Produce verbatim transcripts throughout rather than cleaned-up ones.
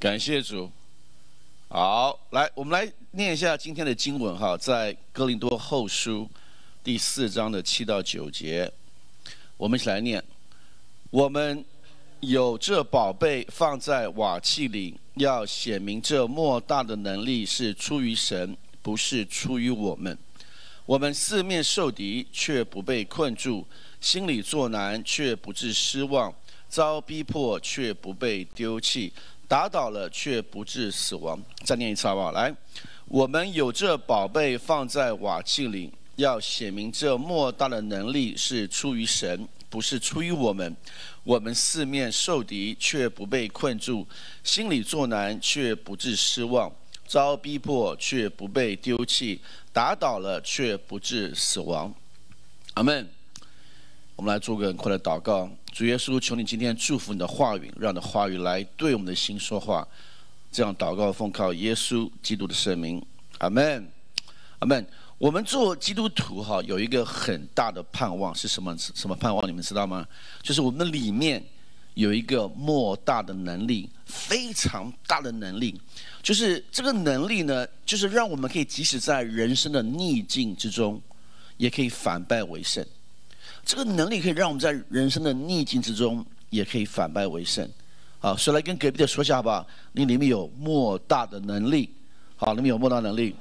感谢主。好，来，我们来念一下今天的经文哈，在哥林多后书第四章的七到九节，我们一起来念。我们有这宝贝放在瓦器里，要显明这莫大的能力是出于神，不是出于我们。我们四面受敌，却不被困住；心里作难，却不致失望；遭逼迫，却不被丢弃；打倒了，却不致死亡。再念一次好不好？来，我们有这宝贝放在瓦器里，要显明这莫大的能力是出于神，不是出于我们。我们四面受敌，却不被困住；心里作难，却不致失望；遭逼迫，却不被丢弃；打倒了，却不致死亡。阿们。我们来做个很快的祷告。主耶稣，求你今天祝福你的话语，让你的话语来对我们的心说话。这样祷告奉靠耶稣基督的圣名。阿们。阿们。我们做基督徒哈，有一个很大的盼望是什么？什么盼望？你们知道吗？就是我们的里面有一个莫大的能力，非常大的能力。就是这个能力呢，就是让我们可以即使在人生的逆境之中，也可以反败为胜。这个能力可以让我们在人生的逆境之中，也可以反败为胜。好，所以来跟隔壁的说一下好不好？你里面有莫大的能力。好，里面有莫大能力。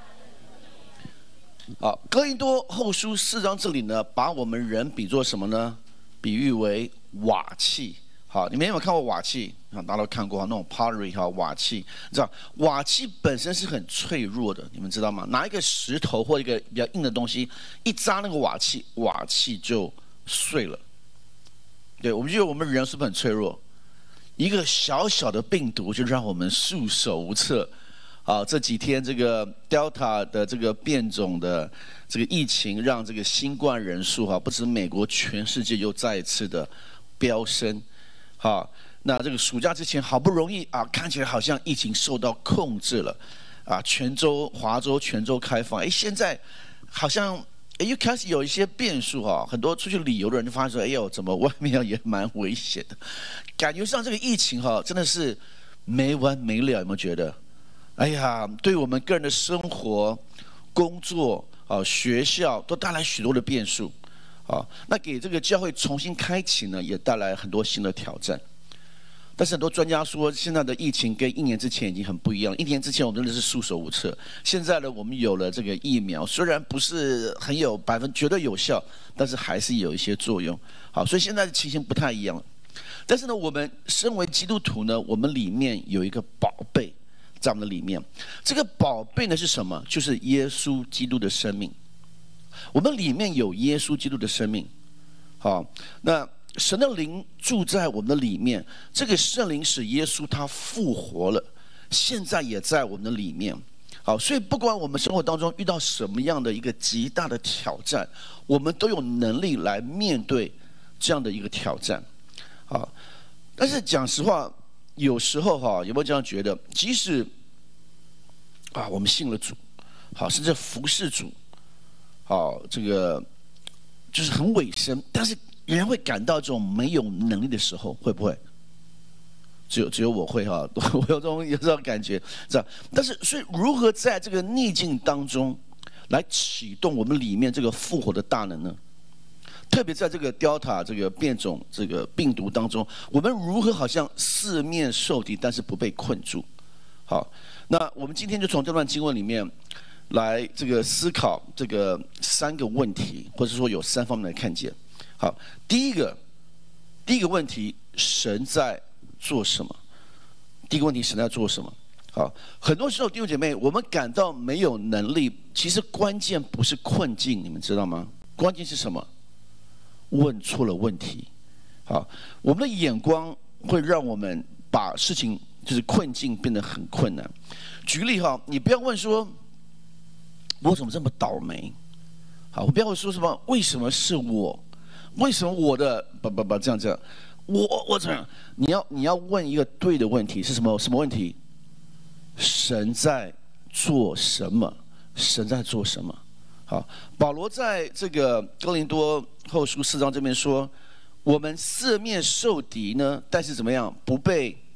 好，哥林多后书四章这里呢，把我们人比作什么呢？比喻为瓦器。好，你们有没有看过瓦器？大家都看过那种 pottery 哈，瓦器。你知道瓦器本身是很脆弱的，你们知道吗？拿一个石头或一个比较硬的东西，一扎那个瓦器，瓦器就碎了。对，我们觉得我们人是不是很脆弱？一个小小的病毒就让我们束手无策。啊，这几天这个 Delta 的这个变种的这个疫情，让这个新冠人数哈，不止美国，全世界又再一次的飙升。好，那这个暑假之前好不容易啊，看起来好像疫情受到控制了，啊，全州、华州全州开放，哎，现在好像哎又开始有一些变数哈，很多出去旅游的人就发现说，哎呦，怎么外面也蛮危险的，感觉上这个疫情哈真的是没完没了，有没有觉得？哎呀，对我们个人的生活、工作啊、学校都带来许多的变数啊。那给这个教会重新开启呢，也带来很多新的挑战。但是很多专家说，现在的疫情跟一年之前已经很不一样了。一年之前我们真的是束手无策，现在呢，我们有了这个疫苗，虽然不是很有百分绝对有效，但是还是有一些作用。好，所以现在的情形不太一样了。但是呢，我们身为基督徒呢，我们里面有一个宝贝。在我们的里面，这个宝贝呢是什么？就是耶稣基督的生命。我们里面有耶稣基督的生命。好，那神的灵住在我们的里面，这个圣灵使耶稣他复活了，现在也在我们的里面。好，所以不管我们生活当中遇到什么样的一个极大的挑战，我们都有能力来面对这样的一个挑战。好，但是讲实话。有时候哈，有没有这样觉得？即使啊，我们信了主，好，甚至服侍主，好，这个就是很委身，但是仍然会感到这种没有能力的时候，会不会？只有只有我会哈，我有这种有这种感觉，这样。但是，所以如何在这个逆境当中来启动我们里面这个复活的大能呢？特别在这个 Delta 这个变种这个病毒当中，我们如何好像四面受敌，但是不被困住？好，那我们今天就从这段经文里面来这个思考这个三个问题，或者说有三方面来看见。好，第一个，第一个问题，神在做什么？第一个问题，神在做什么？好，很多时候弟兄姐妹，我们感到没有能力，其实关键不是困境，你们知道吗？关键是什么？问错了问题。好，我们的眼光会让我们把事情就是困境变得很困难。举例哈，你不要问说我怎么这么倒霉，好，我不要说什么为什么是我，为什么我的不不不这样这样，我我怎么样？你要你要问一个对的问题是什么？什么问题？神在做什么？神在做什么？好，保罗在这个哥林多后书四章这边说，我们四面受敌呢，但是怎么样不被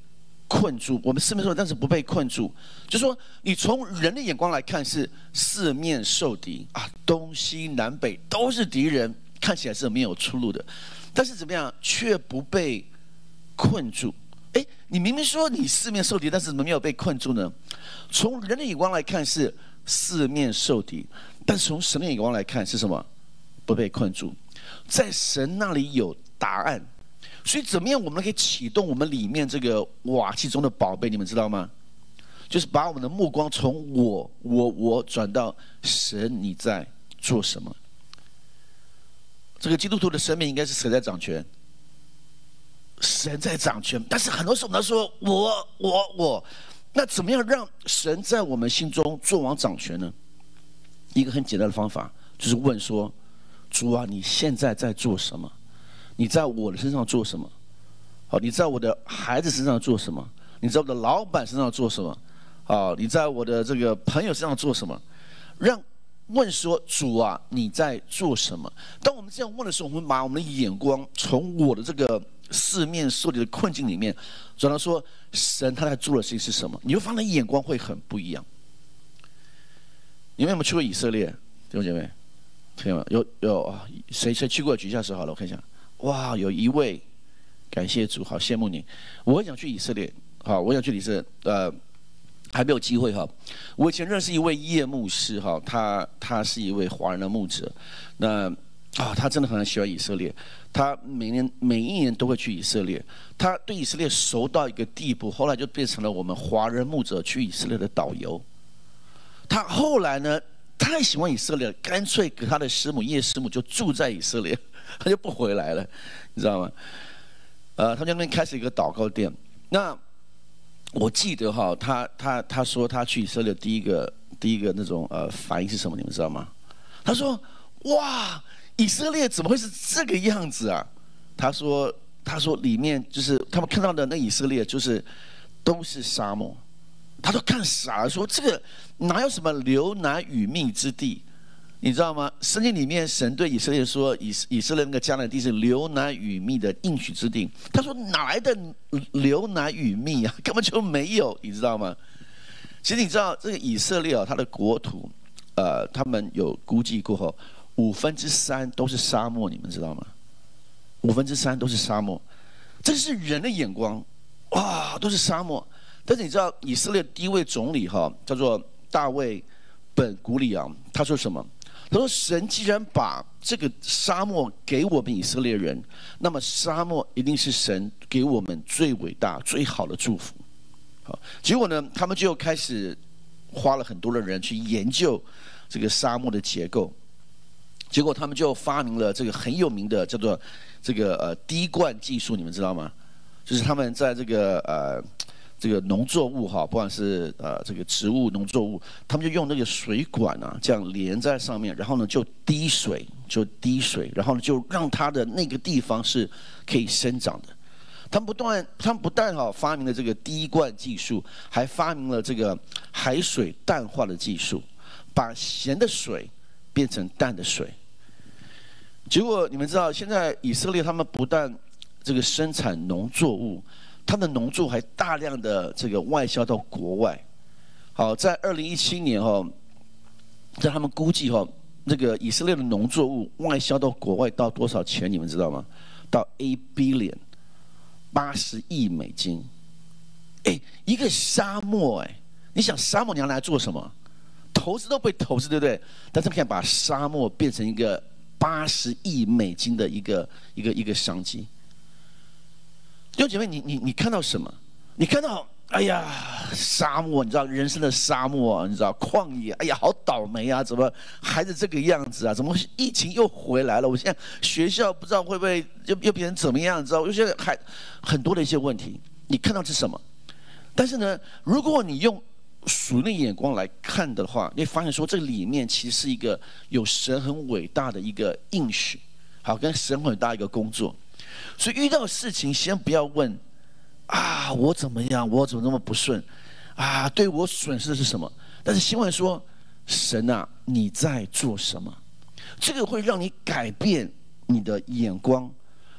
困住，我们四面受敌，但是不被困住。就说你从人的眼光来看是四面受敌啊，东西南北都是敌人，看起来是没有出路的。但是怎么样，却不被困住？哎，你明明说你四面受敌，但是怎么没有被困住呢？从人的眼光来看是四面受敌，但是从神的眼光来看是什么？不被困住，在神那里有答案。所以怎么样我们可以启动我们里面这个瓦器中的宝贝？你们知道吗？就是把我们的目光从我我我转到神你在做什么。这个基督徒的生命应该是谁在掌权？神在掌权。但是很多时候我们说我我我，那怎么样让神在我们心中做王掌权呢？一个很简单的方法就是问说，主啊，你现在在做什么？你在我的身上做什么？好，你在我的孩子身上做什么？你在我的老板身上做什么？好，你在我的这个朋友身上做什么？让问说，主啊，你在做什么？当我们这样问的时候，我们把我们的眼光从我的这个四面受敌的困境里面，转到说，神他在做的事情是什么？你会发现眼光会很不一样。你们有没有去过以色列？弟兄姐妹，听吗？有有谁谁去过？举一下手好了，我看一下。哇，有一位，感谢主，好羡慕你。我很想去以色列，好，我想去以色列，呃，还没有机会哈。我以前认识一位叶牧师哈，他他是一位华人的牧者，那啊，他真的很喜欢以色列，他每年每一年都会去以色列，他对以色列熟到一个地步，后来就变成了我们华人牧者去以色列的导游。他后来呢，太喜欢以色列，干脆给他的师母叶师母就住在以色列。他就不回来了，你知道吗？呃，他们那边开始一个祷告殿。那我记得哈，他他他说他去以色列第一个第一个那种呃反应是什么？你们知道吗？他说：“哇，以色列怎么会是这个样子啊？”他说：“他说里面就是他们看到的那以色列就是都是沙漠。”他都看傻了，说这个哪有什么流奶与蜜之地？你知道吗？圣经里面神对以色列说，以以色列那个迦南地是流奶与蜜的应许之地。他说哪来的流奶与蜜啊？根本就没有，你知道吗？其实你知道这个以色列啊，它的国土，呃，他们有估计过后，五分之三都是沙漠，你们知道吗？五分之三都是沙漠，这是人的眼光，哇，都是沙漠。但是你知道以色列第一位总理哈，叫做大卫本古里昂，他说什么？他说：“神既然把这个沙漠给我们以色列人，那么沙漠一定是神给我们最伟大、最好的祝福。”好，结果呢，他们就开始花了很多的人去研究这个沙漠的结构。结果他们就发明了这个很有名的叫做这个呃滴灌技术，你们知道吗？就是他们在这个呃。这个农作物哈，不管是呃这个植物、农作物，他们就用那个水管啊，这样连在上面，然后呢就滴水，就滴水，然后呢就让它的那个地方是可以生长的。他们不断，他们不但哈发明了这个滴灌技术，还发明了这个海水淡化的技术，把咸的水变成淡的水。结果你们知道，现在以色列他们不但这个生产农作物。他们的农作物还大量的这个外销到国外。好，在二零一七年哈，在他们估计哈，那个以色列的农作物外销到国外到多少钱？你们知道吗？到 eight billion， 八十亿美金。哎，一个沙漠哎，你想沙漠你要拿来做什么？投资都不会投资，对不对？但他们可以把沙漠变成一个八十亿美金的一个一个一个商机。弟兄姐妹，你你你看到什么？你看到，哎呀，沙漠，你知道人生的沙漠，你知道旷野，哎呀，好倒霉啊！怎么孩子这个样子啊？怎么疫情又回来了？我现在学校不知道会不会又又变成怎么样？你知道，有些还很多的一些问题，你看到是什么？但是呢，如果你用属灵的眼光来看的话，你会发现说，这里面其实是一个有神很伟大的一个应许，好，跟神很伟大的一个工作。所以遇到事情，先不要问啊，我怎么样？我怎么那么不顺？啊，对我损失的是什么？但是先问说，神啊，你在做什么？这个会让你改变你的眼光，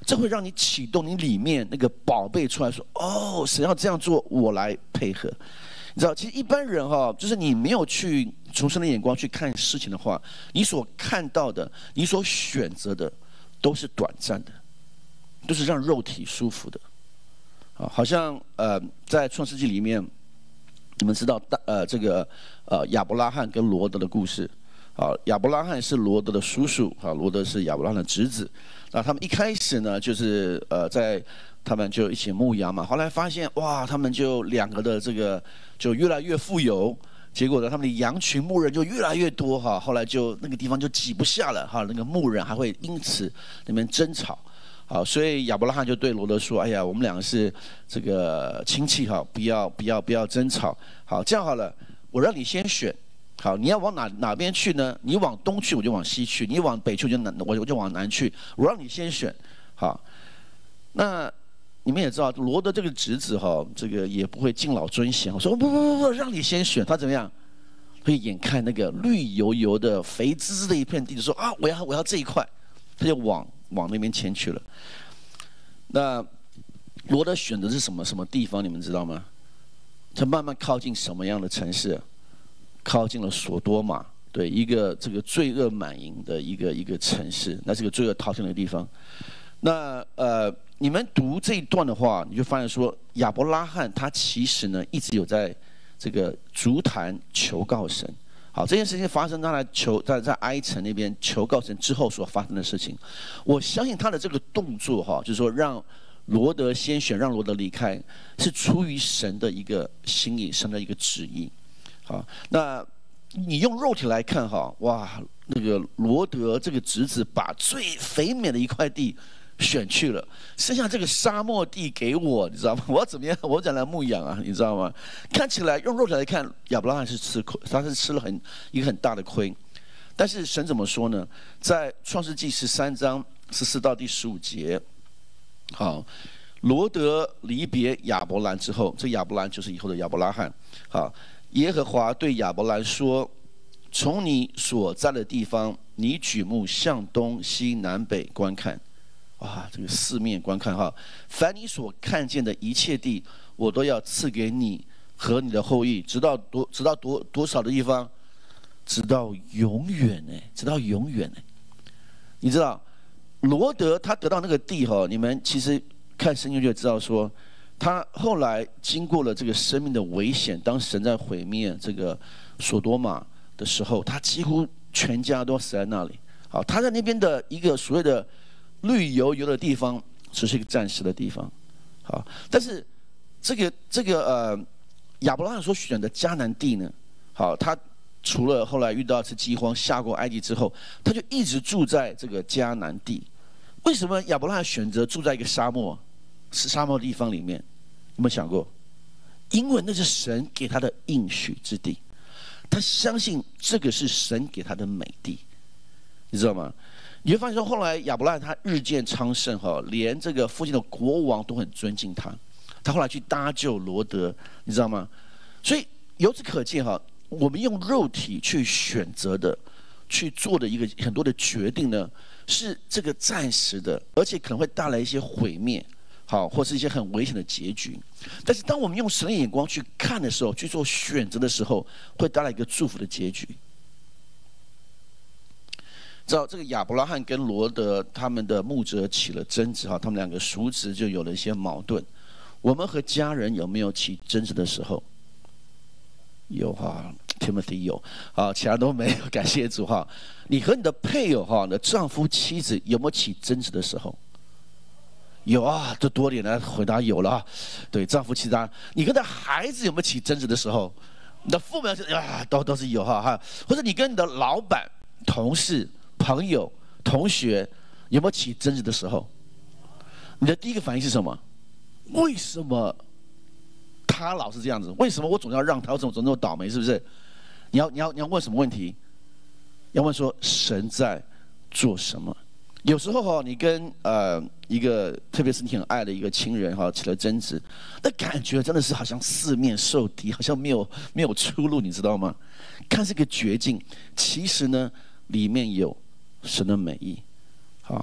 这会让你启动你里面那个宝贝出来说：“哦，神要这样做，我来配合。”你知道，其实一般人哈，就是你没有去从神的眼光去看事情的话，你所看到的，你所选择的，都是短暂的，都是让肉体舒服的。啊，好像呃，在创世纪里面，你们知道大呃这个呃亚伯拉罕跟罗德的故事。啊，亚伯拉罕是罗德的叔叔，啊，罗德是亚伯拉罕的侄子。那他们一开始呢，就是呃，在他们就一起牧羊嘛。后来发现，哇，他们就两个的这个就越来越富有。结果呢，他们的羊群牧人就越来越多哈。后来就那个地方就挤不下了哈，那个牧人还会因此那边争吵。好，所以亚伯拉罕就对罗德说：“哎呀，我们两个是这个亲戚哈，不要不要不要争吵。好，这样好了，我让你先选。”好，你要往哪哪边去呢？你往东去，我就往西去；你往北去，我就南，我我就往南去。我让你先选。好，那你们也知道，罗德这个侄子哈，这个也不会敬老尊贤。我说不不不不，让你先选。他怎么样？会眼看那个绿油油的、肥滋滋的一片地，就说啊，我要我要这一块，他就往往那边前去了。那罗德选的是什么什么地方？你们知道吗？他慢慢靠近什么样的城市？靠近了索多玛，对，一个这个罪恶满盈的一个一个城市，那是个罪恶滔天的地方。那呃，你们读这一段的话，你就发现说，亚伯拉罕他其实呢一直有在这个足坛求告神。好，这件事情发生在他求在在埃城那边求告神之后所发生的事情。我相信他的这个动作哈，就是说让罗德先选，让罗德离开，是出于神的一个心意，神的一个旨意。啊，那你用肉体来看哈，哇，那个罗德这个侄子把最肥美的一块地选去了，剩下这个沙漠地给我，你知道吗？我要怎么样？我怎么来牧养啊？你知道吗？看起来用肉体来看，亚伯拉罕是吃亏，他是吃了很一个很大的亏。但是神怎么说呢？在创世纪十三章十四到第十五节，好，罗德离别亚伯兰之后，这亚伯兰就是以后的亚伯拉罕，好。耶和华对亚伯兰说：“从你所在的地方，你举目向东西南北观看，哇，这个四面观看哈，凡你所看见的一切地，我都要赐给你和你的后裔，直到多直到多多少的地方，直到永远呢，直到永远呢。你知道，罗德他得到那个地哈，你们其实看圣经就知道说。”他后来经过了这个生命的危险，当神在毁灭这个索多玛的时候，他几乎全家都死在那里。好，他在那边的一个所谓的绿油油的地方，只是一个暂时的地方。好，但是这个这个呃亚伯拉罕所选的迦南地呢，好，他除了后来遇到一次饥荒下过埃及之后，他就一直住在这个迦南地。为什么亚伯拉罕选择住在一个沙漠？是沙漠地方里面？有没有想过？因为那是神给他的应许之地，他相信这个是神给他的美地，你知道吗？你会发现说，后来亚伯拉罕他日渐昌盛哈，连这个附近的国王都很尊敬他。他后来去搭救罗德，你知道吗？所以由此可见哈，我们用肉体去选择的、去做的一个很多的决定呢，是这个暂时的，而且可能会带来一些毁灭。好，或是一些很危险的结局，但是当我们用神的眼光去看的时候，去做选择的时候，会带来一个祝福的结局。知道这个亚伯拉罕跟罗德他们的牧者起了争执，哈，他们两个叔侄就有了一些矛盾。我们和家人有没有起争执的时候？有哈 ，Timothy 有，啊，其他都没有，感谢主哈。你和你的配偶哈，你的丈夫、妻子有没有起争执的时候？有啊，这多点的回答有了啊。对，丈夫妻子，你跟的孩子有没有起争执的时候？你的父母啊，都都是有哈哈。或者你跟你的老板、同事、朋友、同学有没有起争执的时候？你的第一个反应是什么？为什么他老是这样子？为什么我总要让他？我总总那么倒霉？是不是？你要你要你要问什么问题？要问说神在做什么？有时候哈，你跟呃一个，特别是你很爱的一个亲人哈起了争执，那感觉真的是好像四面受敌，好像没有没有出路，你知道吗？看是个绝境，其实呢里面有神的美意，好。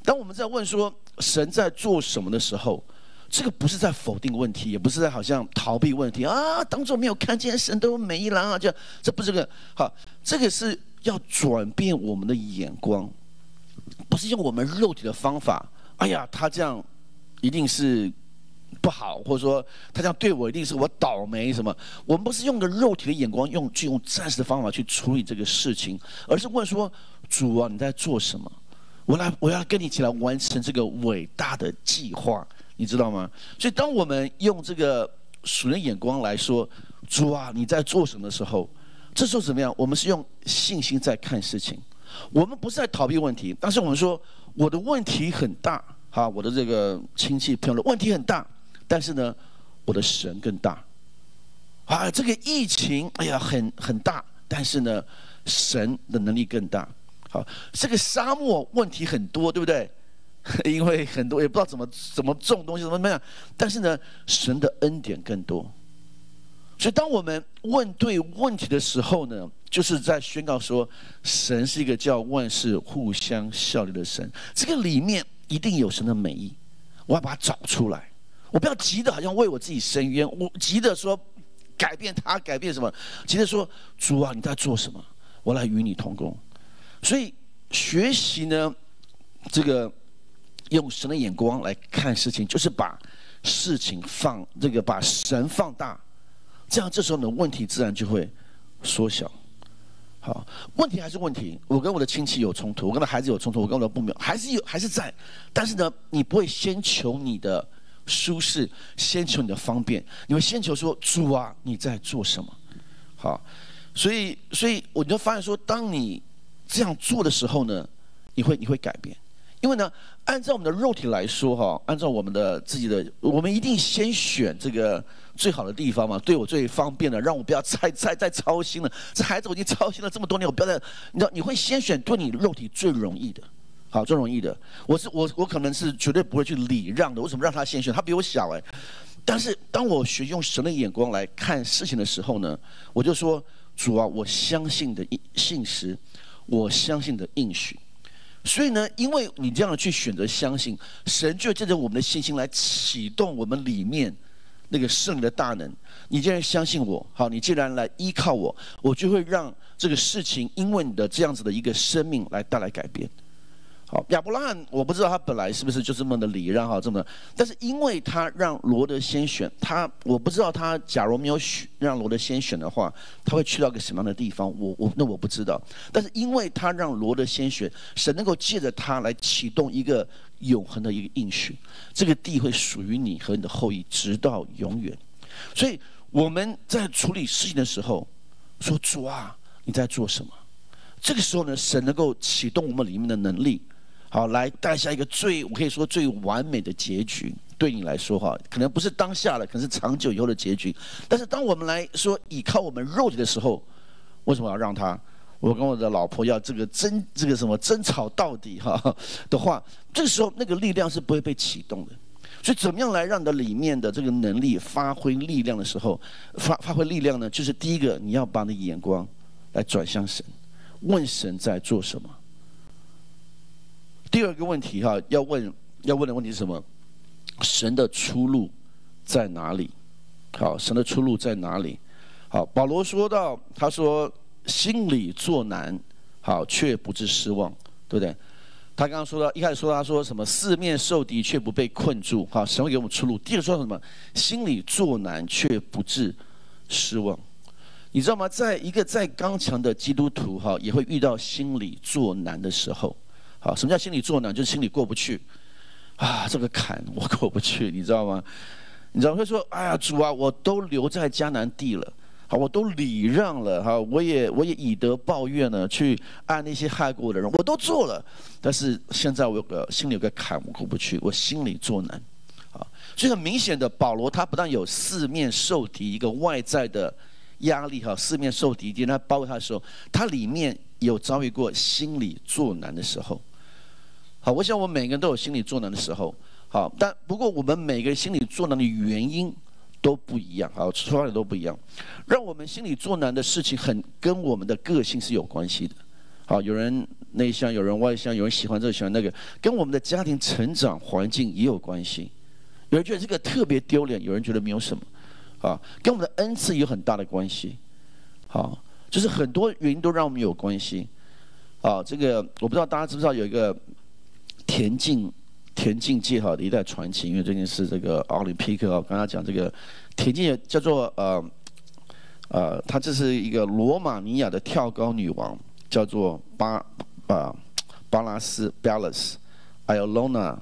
当我们在问说神在做什么的时候，这个不是在否定问题，也不是在好像逃避问题啊，当作没有看见，神都没了啊，这这不是这个好，这个是要转变我们的眼光，不是用我们肉体的方法。哎呀，他这样一定是不好，或者说他这样对我一定是我倒霉什么？我们不是用个肉体的眼光，用去用暂时的方法去处理这个事情，而是问说：主啊，你在做什么？我来，我要跟你一起来完成这个伟大的计划，你知道吗？所以，当我们用这个属灵眼光来说，主啊，你在做什么的时候，这时候怎么样？我们是用信心在看事情，我们不是在逃避问题，但是我们说我的问题很大，哈，我的这个亲戚朋友的问题很大，但是呢，我的神更大，啊，这个疫情，哎呀，很很大，但是呢，神的能力更大。好，这个沙漠问题很多，对不对？因为很多也不知道怎么怎么种东西，怎么怎么样。但是呢，神的恩典更多。所以，当我们问对问题的时候呢，就是在宣告说，神是一个叫万事互相效力的神。这个里面一定有神的美意，我要把它找出来。我不要急的，好像为我自己伸冤，我急的说改变他，改变什么？急的说，主啊，你在做什么？我来与你同工。所以学习呢，这个用神的眼光来看事情，就是把事情放这个把神放大，这样这时候呢，问题自然就会缩小。好，问题还是问题。我跟我的亲戚有冲突，我跟我的孩子有冲突，我跟我的父母还是有还是在，但是呢，你不会先求你的舒适，先求你的方便，你会先求说：主啊，你在做什么？好，所以所以我就发现说，当你这样做的时候呢，你会你会改变，因为呢，按照我们的肉体来说哈，按照我们的自己的，我们一定先选这个最好的地方嘛，对我最方便的，让我不要再再再操心了。这孩子我已经操心了这么多年，我不要再，你知道，你会先选对你肉体最容易的，好，最容易的。我是我我可能是绝对不会去礼让的，为什么让他先选？他比我小哎，但是当我学用神的眼光来看事情的时候呢，我就说：主啊，我相信的信实。我相信的应许，所以呢，因为你这样的去选择相信，神就借着我们的信心来启动我们里面那个圣灵的大能。你既然相信我，好，你既然来依靠我，我就会让这个事情因为你的这样子的一个生命来带来改变。好，亚伯拉罕，我不知道他本来是不是就这么的礼让哈，这么的，但是因为他让罗德先选他，我不知道他假如没有选让罗德先选的话，他会去到一个什么样的地方，我我那我不知道。但是因为他让罗德先选，神能够借着他来启动一个永恒的一个应许，这个地会属于你和你的后裔，直到永远。所以我们在处理事情的时候，说主啊，你在做什么？这个时候呢，神能够启动我们里面的能力。好，来带下一个最，我可以说最完美的结局。对你来说，哈，可能不是当下的，可能是长久以后的结局。但是当我们来说依靠我们肉体的时候，为什么要让他？我跟我的老婆要这个争，这个什么争吵到底哈的话，这个时候那个力量是不会被启动的。所以，怎么样来让你的里面的这个能力发挥力量的时候，发发挥力量呢？就是第一个，你要把你的眼光来转向神，问神在做什么。第二个问题哈，要问要问的问题是什么？神的出路在哪里？好，神的出路在哪里？好，保罗说到，他说心里作难，好，却不致失望，对不对？他刚刚说到，一开始说他说什么四面受敌却不被困住，好，神会给我们出路。第二个说什么？心里作难却不致失望。你知道吗？在一个再刚强的基督徒哈，也会遇到心里作难的时候。好，什么叫心里作难？就是心里过不去啊，这个坎我过不去，你知道吗？你知道会说，哎呀，主啊，我都留在迦南地了，好，我都礼让了，哈，我也我也以德报怨呢，去爱那些害过我的人，我都做了，但是现在我有个心里有个坎，我过不去，我心里作难，啊，所以很明显的，保罗他不但有四面受敌，一个外在的压力哈，四面受敌，敌人包围他的时候，他里面有遭遇过心里作难的时候。好，我想我们每个人都有心里作难的时候。好，但不过我们每个人心里作难的原因都不一样，好，出发点都不一样。让我们心里作难的事情，很跟我们的个性是有关系的。好，有人内向，有人外向，有人喜欢这个喜欢那个，跟我们的家庭成长环境也有关系。有人觉得这个特别丢脸，有人觉得没有什么，啊，跟我们的恩赐也有很大的关系。好，就是很多原因都让我们有关系。啊，这个我不知道大家知不知道有一个田径田径界哈的一代传奇，因为最近是这个奥林匹克啊，刚刚讲这个田径也叫做呃呃，她这是一个罗马尼亚的跳高女王，叫做巴啊、呃、巴拉斯 （Ballas），Iolona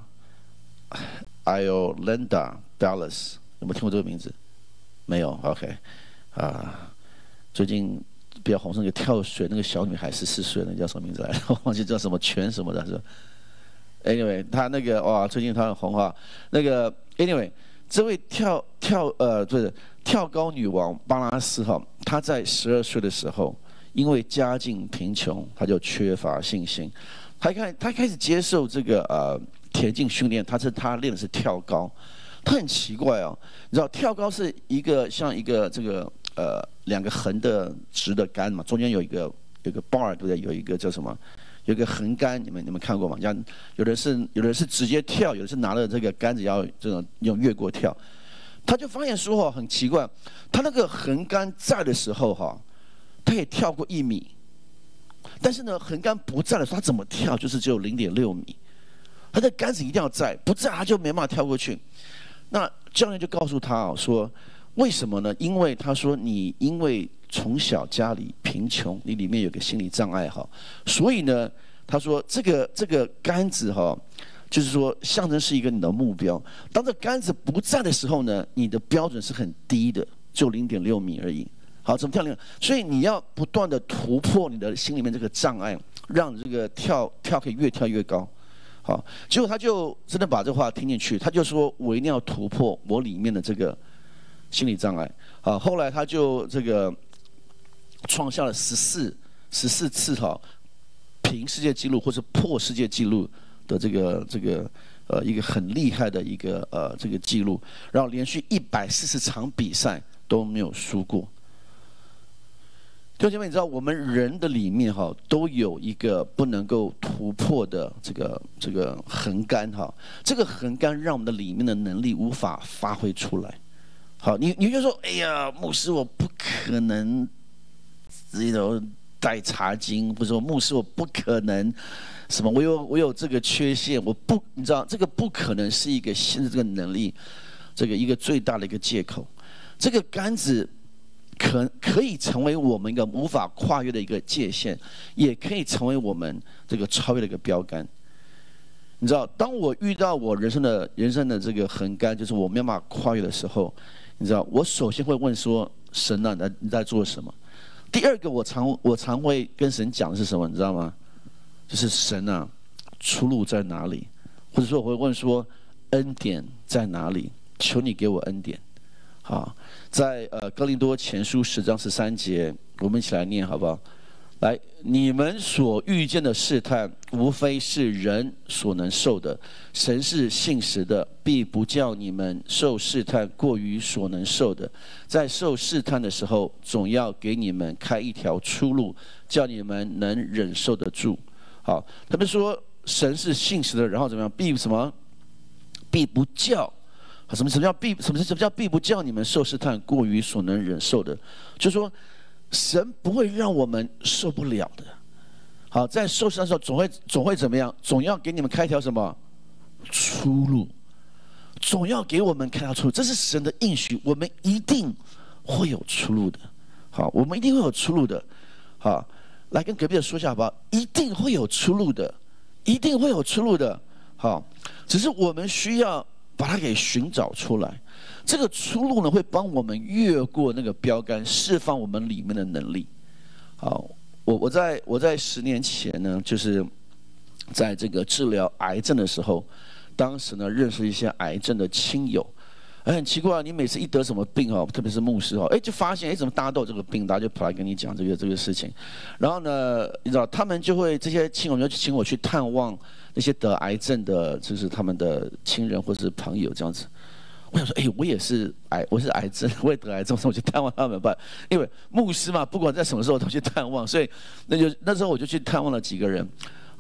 Iolanda Ballas， 有没有听过这个名字？没有 ，OK， 啊，最近比较红是那个跳水那个小女孩，十四岁，那叫什么名字来着？我忘记叫什么泉什么的，是吧 ？Anyway， 她那个哇，最近她很红啊。那个 Anyway， 这位跳跳呃，不是跳高女王巴拉斯哈，她在十二岁的时候，因为家境贫穷，她就缺乏信心。她开她开始接受这个呃田径训练，她是她练的是跳高。她很奇怪哦，你知道跳高是一个像一个这个呃两个横的直的杆嘛，中间有一个有一个 bar 对不对？有一个叫什么？有一个横杆，你们你们看过吗？像有的是有的是直接跳，有的是拿着这个杆子要这种用越过跳。他就发现说哈，很奇怪，他那个横杆在的时候哈，他也跳过一米，但是呢，横杆不在的时候，他怎么跳就是只有零点六米。他的杆子一定要在，不在他就没办法跳过去。那教练就告诉他哦说，为什么呢？因为他说你因为从小家里贫穷，你里面有个心理障碍哈，所以呢，他说这个这个杆子哈，就是说象征是一个你的目标。当这杆子不在的时候呢，你的标准是很低的，就零点六米而已。好，怎么跳呢？所以你要不断的突破你的心里面这个障碍，让这个跳跳可以越跳越高。好，结果他就真的把这话听进去，他就说我一定要突破我里面的这个心理障碍。啊，后来他就这个创下了十四十四次哈平世界纪录或是破世界纪录的这个这个呃一个很厉害的一个呃这个纪录，然后连续一百四十场比赛都没有输过。弟兄姐妹，你知道我们人的里面哈都有一个不能够突破的这个这个横杆哈，这个横杆让我们的里面的能力无法发挥出来。好，你你就说，哎呀，牧师我不可能，这种带茶经，或者说牧师我不可能，什么我有我有这个缺陷，我不，你知道这个不可能是一个现在这个能力，这个一个最大的一个借口。这个杆子。可可以成为我们一个无法跨越的一个界限，也可以成为我们这个超越的一个标杆。你知道，当我遇到我人生的人生的这个横杆，就是我没办法跨越的时候，你知道，我首先会问说：神啊，你在做什么？第二个，我常我常会跟神讲的是什么？你知道吗？就是神啊，出路在哪里？或者说我会问说：恩典在哪里？求你给我恩典。好，在呃哥林多前书十章十三节，我们一起来念好不好？来，你们所遇见的试探，无非是人所能受的。神是信实的，必不叫你们受试探过于所能受的。在受试探的时候，总要给你们开一条出路，叫你们能忍受得住。好，他们说神是信实的，然后怎么样？必什么？必不叫。什么什么叫必什么什么叫必不叫你们受试探过于所能忍受的？就是说，神不会让我们受不了的。好，在受试探的时候，总会总会怎么样？总要给你们开条什么出路？总要给我们开条出路，这是神的应许，我们一定会有出路的。好，我们一定会有出路的。好，来跟隔壁的说一下好不好？一定会有出路的，一定会有出路的。好，只是我们需要。把它给寻找出来，这个出路呢，会帮我们越过那个标杆，释放我们里面的能力。好，我我在我在十年前呢，就是在这个治疗癌症的时候，当时呢认识一些癌症的亲友。哎，很奇怪，你每次一得什么病哦，特别是牧师哦，哎，就发现哎，怎么大家都有这个病，大家就跑来跟你讲这个这个事情。然后呢，你知道他们就会这些亲友就请我去探望。那些得癌症的，就是他们的亲人或是朋友这样子。我想说，哎，我也是癌，我是癌症，我也得癌症，所以我去探望他们吧。因为牧师嘛，不管在什么时候都去探望，所以那就那时候我就去探望了几个人。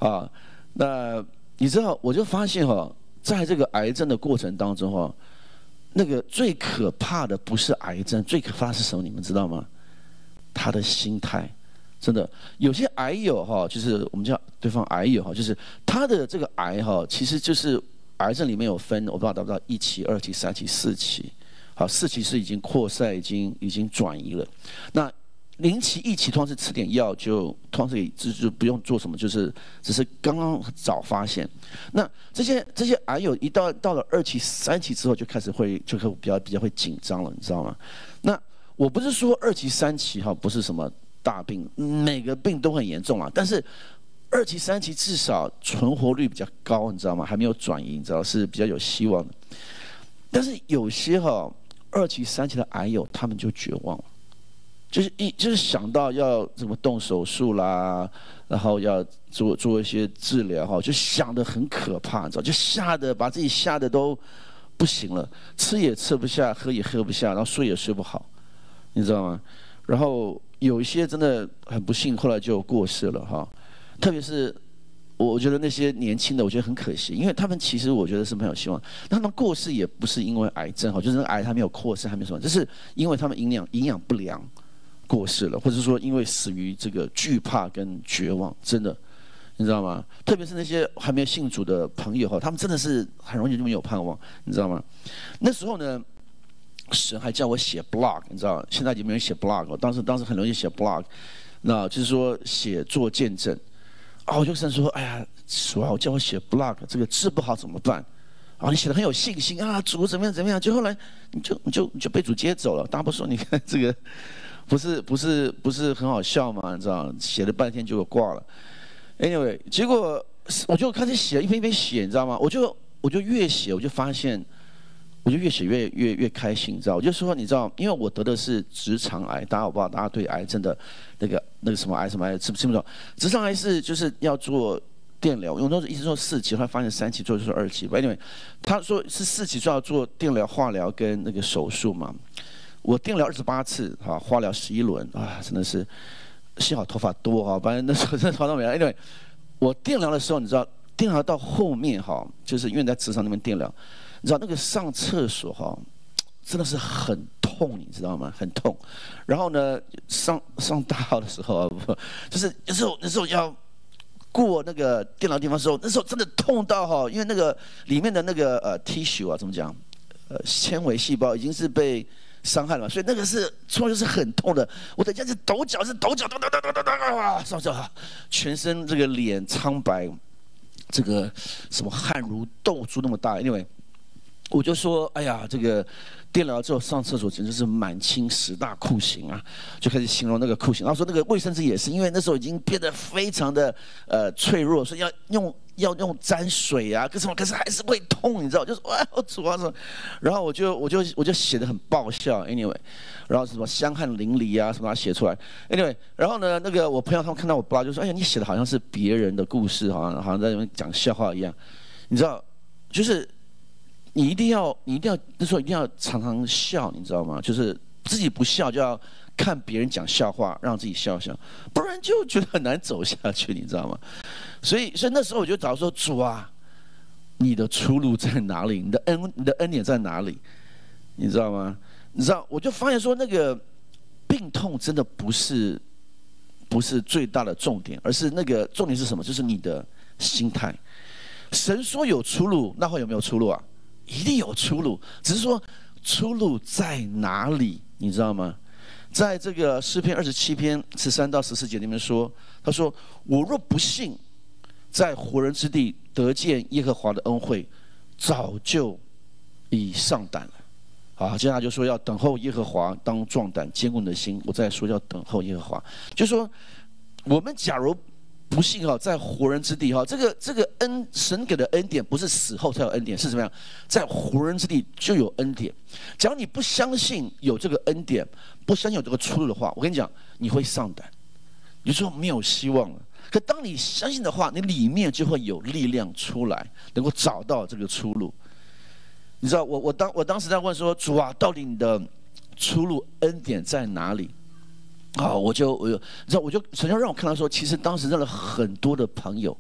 啊，那你知道，我就发现哈、哦，在这个癌症的过程当中哈、哦，那个最可怕的不是癌症，最可怕的是什么？你们知道吗？他的心态。真的，有些癌友哈，就是我们叫对方癌友哈，就是他的这个癌哈，其实就是癌症里面有分，我不知道达不到一期、二期、三期、四期。好，四期是已经扩散，已经已经转移了。那零期、一期通常是吃点药就，通常是就就不用做什么，就是只是刚刚早发现。那这些这些癌友一到到了二期、三期之后，就开始会就会比较比较会紧张了，你知道吗？那我不是说二期、三期哈不是什么大病，每个病都很严重啊，但是二期、三期至少存活率比较高，你知道吗？还没有转移，你知道是比较有希望的。但是有些哈二期、三期的癌友，他们就绝望了。就是一就是想到要怎么动手术啦，然后要做做一些治疗哈，就想得很可怕，你知道，就吓得把自己吓得都不行了，吃也吃不下，喝也喝不下，然后睡也睡不好，你知道吗？然后有一些真的很不幸，后来就过世了哈。特别是我觉得那些年轻的，我觉得很可惜，因为他们其实我觉得是很有希望。他们过世也不是因为癌症哈，就是那个癌还没有扩散，还没什么，就是因为他们营养营养不良。过世了，或者说因为死于这个惧怕跟绝望，真的，你知道吗？特别是那些还没有信主的朋友哈，他们真的是很容易就没有盼望，你知道吗？那时候呢，神还叫我写 blog， 你知道，现在已经没人写 blog， 当时当时很容易写 blog， 那就是说写作见证。啊，我就想说，哎呀，主啊，我叫我写 blog， 这个治不好怎么办？啊，你写的很有信心啊，主怎么样怎么样，就后来你就你就你就被主接走了。大家不说，你看这个。不是不是不是很好笑吗？你知道，写了半天就挂了。Anyway， 结果我就开始写，一篇一篇写，你知道吗？我就我就越写，我就发现，我就越写越越越开心，你知道？我就说，你知道，因为我得的是直肠癌，大家我不知道大家对癌症的那个那个什么癌什么癌知不知不知道？直肠癌是就是要做电疗，用都是一直说四期，后来发现三期，做就是二期。Anyway， 他说是四期就要做电疗、化疗跟那个手术嘛。我电疗二十八次，哈，化疗十一轮，啊，真的是幸好头发多哈，不然那时候真的头发都没了。因为我电疗的时候，你知道，电疗到后面哈，就是因为在职场那边电疗，你知道那个上厕所哈，真的是很痛，你知道吗？很痛。然后呢，上上大号的时候啊，不，就是有时候那时候要过那个电疗地方的时候，那时候真的痛到哈，因为那个里面的那个呃 tissue 啊，怎么讲？呃，纤维细胞已经是被伤害了嘛，所以那个是出来就是很痛的。我等一下是抖脚，是抖脚，抖抖抖抖抖抖啊，上脚，全身这个脸苍白，这个什么汗如豆珠那么大。因为我就说，哎呀，这个电疗之后上厕所简直是满清十大酷刑啊，就开始形容那个酷刑。然后说那个卫生纸也是，因为那时候已经变得非常的呃脆弱，所以要用。要用沾水啊，可什么？可是还是会痛，你知道？就是哇，我主啊什么？然后我就我就我就写得很爆笑 ，anyway， 然后什么香汗淋漓啊，什么写出来 ，anyway， 然后呢，那个我朋友他们看到我 blog 就说：“哎呀，你写的好像是别人的故事，好像好像在那边讲笑话一样。”你知道，就是你一定要你一定要那时候一定要常常笑，你知道吗？就是自己不笑就要看别人讲笑话，让自己笑笑，不然就觉得很难走下去，你知道吗？所以，所以那时候我就找说主啊，你的出路在哪里？你的恩，你的恩典在哪里？你知道吗？你知道，我就发现说，那个病痛真的不是不是最大的重点，而是那个重点是什么？就是你的心态。神说有出路，那会有没有出路啊？一定有出路，只是说出路在哪里？你知道吗？在这个诗篇二十七篇十三到十四节里面说，他说：“我若不信。”在活人之地得见耶和华的恩惠，早就已上胆了。好，接下来就说要等候耶和华，当壮胆，坚固你的心。我再说要等候耶和华，就说我们假如不信哈，在活人之地哈，这个这个恩神给的恩典不是死后才有恩典，是怎么样？在活人之地就有恩典。假如你不相信有这个恩典，不相信有这个出路的话，我跟你讲，你会上胆，你就说没有希望了。可当你相信的话，你里面就会有力量出来，能够找到这个出路。你知道，我我当我当时在问说，主啊，到底你的出路恩典在哪里？啊，我就我就你知道，我就曾经让我看到说，其实当时认了很多的朋友，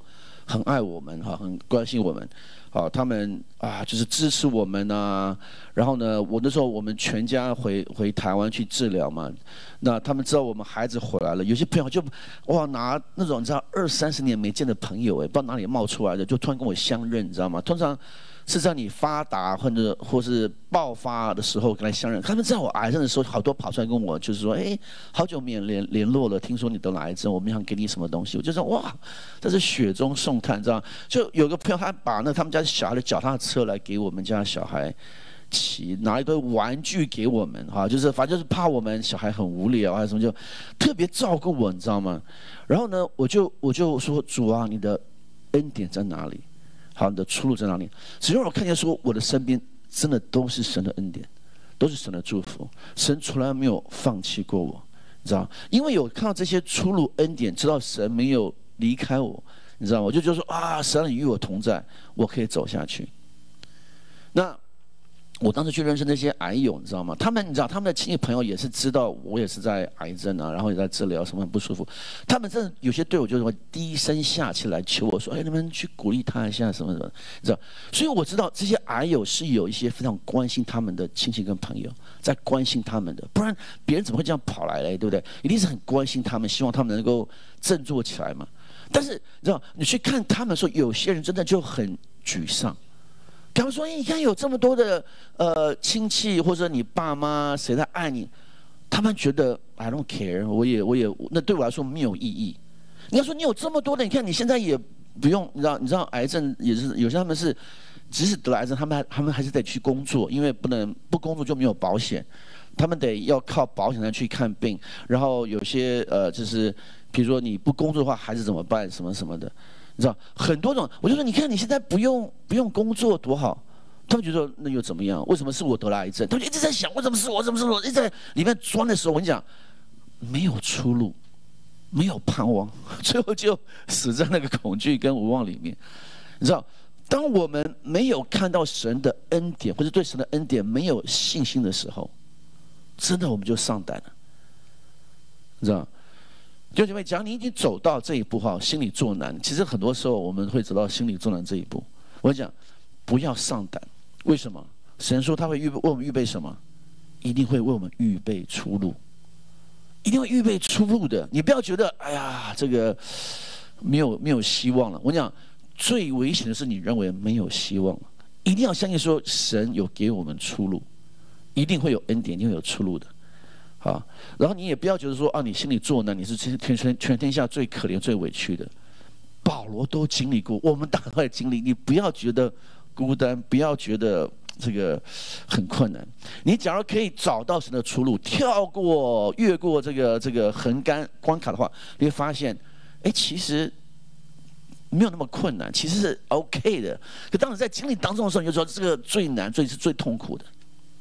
很爱我们哈，很关心我们，好，他们啊就是支持我们啊。然后呢，我那时候我们全家回回台湾去治疗嘛，那他们知道我们孩子回来了，有些朋友就哇拿那种你知道二三十年没见的朋友哎，不知道哪里冒出来的，就突然跟我相认，你知道吗？通常是在你发达或者或是爆发的时候跟他相认。他们在我癌症的时候，好多跑出来跟我就是说，哎，好久没有联联络了，听说你得了癌症，我们想给你什么东西。我就说哇，这是雪中送炭，知道吗？就有个朋友他把那他们家小孩的脚踏车来给我们家小孩骑，拿一堆玩具给我们哈，就是反正就是怕我们小孩很无聊还是什么，就特别照顾我，你知道吗？然后呢，我就我就说主啊，你的恩典在哪里？好，你的出路在哪里？只要我看见说，我的身边真的都是神的恩典，都是神的祝福。神从来没有放弃过我，你知道？因为有看到这些出路恩典，知道神没有离开我，你知道吗？我就觉得说啊，神与我同在，我可以走下去。那我当时去认识那些癌友，你知道吗？他们你知道，他们的亲戚朋友也是知道我也是在癌症啊，然后也在治疗，什么很不舒服。他们真的有些对我就是会低声下气来求我说：“哎，你们去鼓励他一下，什么什么。”你知道？所以我知道这些癌友是有一些非常关心他们的亲戚跟朋友在关心他们的，不然别人怎么会这样跑来嘞？对不对？一定是很关心他们，希望他们能够振作起来嘛。但是你知道，你去看他们说，有些人真的就很沮丧。他们说：“哎，你看有这么多的呃亲戚或者你爸妈谁在爱你，他们觉得 I don't care， 我也我也那对我来说没有意义。你要说你有这么多的，你看你现在也不用，你知道你知道癌症也是有些他们是即使得了癌症，他们还他们还是得去工作，因为不能不工作就没有保险，他们得要靠保险来去看病。然后有些呃就是比如说你不工作的话，孩子怎么办？什么什么的。”你知道很多种，我就说你看你现在不用不用工作多好，他们觉得那又怎么样？为什么是我得了癌症？他们就一直在想为什么是我，为什么是我？一直在里面钻的时候，我跟你讲，没有出路，没有盼望，最后就死在那个恐惧跟无望里面。你知道，当我们没有看到神的恩典，或者对神的恩典没有信心的时候，真的我们就上胆了，你知道。弟兄姐妹，假如你已经走到这一步哈，心里作难，其实很多时候我们会走到心里作难这一步。我讲，不要上胆，为什么？神说他会预备为我们预备什么？一定会为我们预备出路，一定会预备出路的。你不要觉得，哎呀，这个没有没有希望了。我讲，最危险的是你认为没有希望了，一定要相信说神有给我们出路，一定会有恩典，一定会有出路的。啊，然后你也不要觉得说啊，你心里作难，你是全全全天下最可怜、最委屈的。保罗都经历过，我们大概经历，你不要觉得孤单，不要觉得这个很困难。你假如可以找到神的出路，跳过、越过这个这个横杆关卡的话，你会发现，哎，其实没有那么困难，其实是 OK 的。可当你在经历当中的时候，你就说这个最难、最是最痛苦的。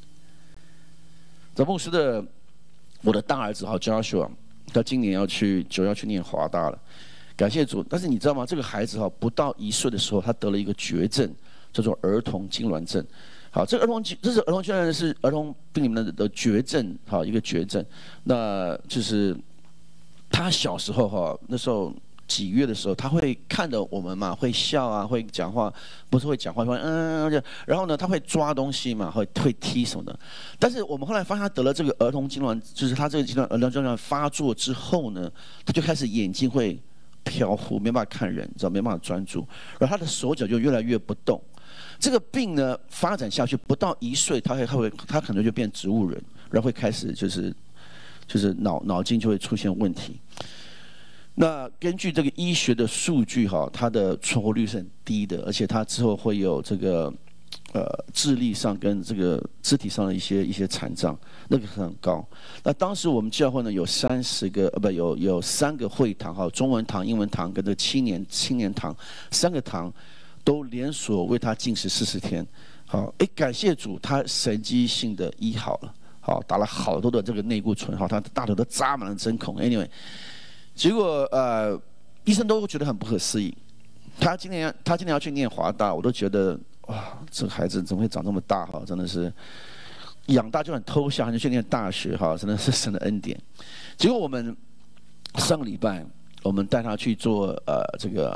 这牧师的。我的大儿子哈 Joshua， 他今年要去九要去念华大了，感谢主。但是你知道吗？这个孩子哈不到一岁的时候，他得了一个绝症，叫做儿童痉挛症。好，这个儿童这是儿童痉挛是儿童病里面的的绝症，好一个绝症。那就是他小时候哈那时候。几月的时候，他会看着我们嘛，会笑啊，会讲话，不是会讲话，会嗯，然后呢，他会抓东西嘛，会会踢什么的。但是我们后来发现他得了这个儿童痉挛，就是他这个阶段儿童痉挛发作之后呢，他就开始眼睛会飘忽，没办法看人，知道没办法专注，然后他的手脚就越来越不动。这个病呢发展下去，不到一岁，他会他会他可能就变植物人，然后会开始就是就是脑脑筋就会出现问题。那根据这个医学的数据哈，它的存活率是很低的，而且它之后会有这个呃智力上跟这个肢体上的一些一些残障，那个很高。那当时我们教会呢有三十个呃不有有三个会堂哈，中文堂、英文堂跟这青年青年堂三个堂都连锁为他禁食四十天。好，哎，感谢主，他神迹性的医好了，好打了好多的这个内固醇，好，他大腿都扎满了针孔。Anyway。结果呃，医生都觉得很不可思议。他今年他今年要去念华大，我都觉得哇，这个孩子怎么会长这么大哈？真的是养大就很偷笑，就去念大学哈，真的是神的恩典。结果我们上个礼拜，我们带他去做呃这个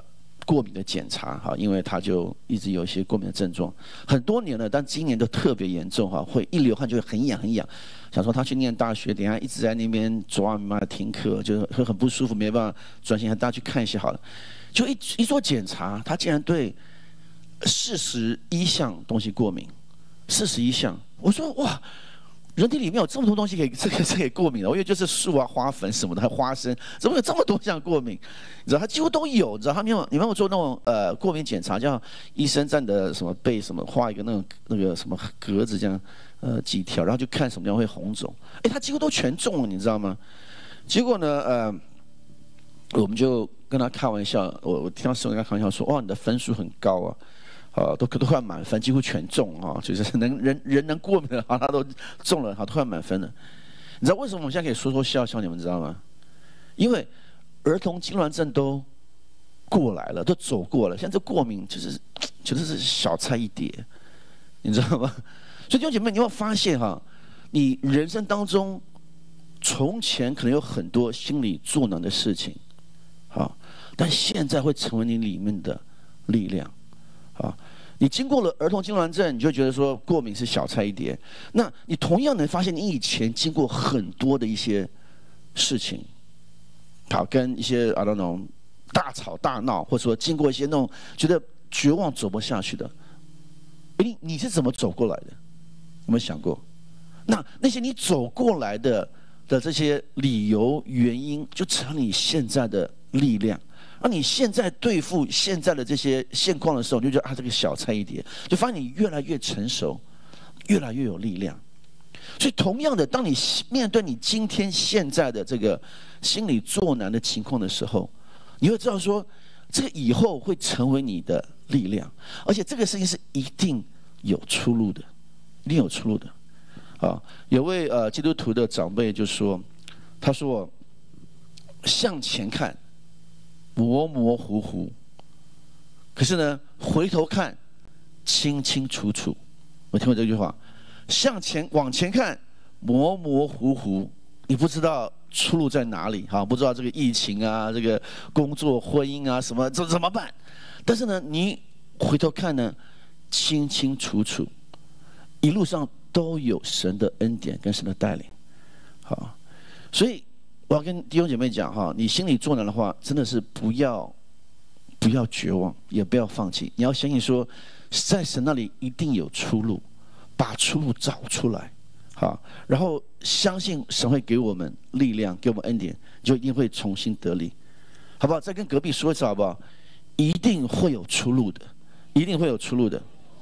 过敏的检查哈，因为他就一直有一些过敏的症状，很多年了，但今年都特别严重哈，会一流汗就会很痒很痒。想说他去念大学，等一下一直在那边左啊妈的听课，就会很不舒服，没办法专心，大家去看一下好了。就一一做检查，他竟然对四十一项东西过敏，四十一项。我说哇，人体里面有这么多东西可以这个是可以过敏的，我以为就是树啊、花粉什么的，还花生，怎么有这么多项过敏？你知道他几乎都有，你知道他们有你们有做那种呃过敏检查，叫医生在你的什么背什么画一个那种那个什么格子这样呃几条，然后就看什么地方会红肿。哎，他几乎都全中了，你知道吗？结果呢呃，我们就跟他开玩笑，我我听到室友跟他开玩笑说，哇，你的分数很高啊。呃，都都快满分，几乎全中啊！就是能人人能过敏的，好，他都中了，好，都快满分了。你知道为什么我们现在可以说说笑笑？你们知道吗？因为儿童痉挛症都过来了，都走过了，现在这过敏就是觉得是小菜一碟，你知道吗？所以弟兄姐妹，你有没有发现哈？你人生当中从前可能有很多心理作难的事情，好，但现在会成为你里面的力量。啊，你经过了儿童痉挛症，你就觉得说过敏是小菜一碟。那你同样能发现，你以前经过很多的一些事情，好，跟一些啊那种大吵大闹，或者说经过一些那种觉得绝望走不下去的，你你是怎么走过来的？有没有想过？那那些你走过来的的这些理由原因，就成了你现在的力量。而你现在对付现在的这些现况的时候，你就觉得啊，这个小菜一碟，就发现你越来越成熟，越来越有力量。所以，同样的，当你面对你今天现在的这个心理作难的情况的时候，你会知道说，这个以后会成为你的力量，而且这个事情是一定有出路的，一定有出路的。啊，有位呃基督徒的长辈就说，他说向前看。模模糊糊，可是呢，回头看，清清楚楚。我听过这句话：向前往前看，模模糊糊，你不知道出路在哪里，哈，不知道这个疫情啊，这个工作、婚姻啊，什么这怎么办？但是呢，你回头看呢，清清楚楚，一路上都有神的恩典跟神的带领，好，所以。我要跟弟兄姐妹讲哈，你心里作难的话，真的是不要不要绝望，也不要放弃。你要相信说，在神那里一定有出路，把出路找出来，好，然后相信神会给我们力量，给我们恩典，就一定会重新得力，好不好？再跟隔壁说一次好不好？一定会有出路的，一定会有出路的。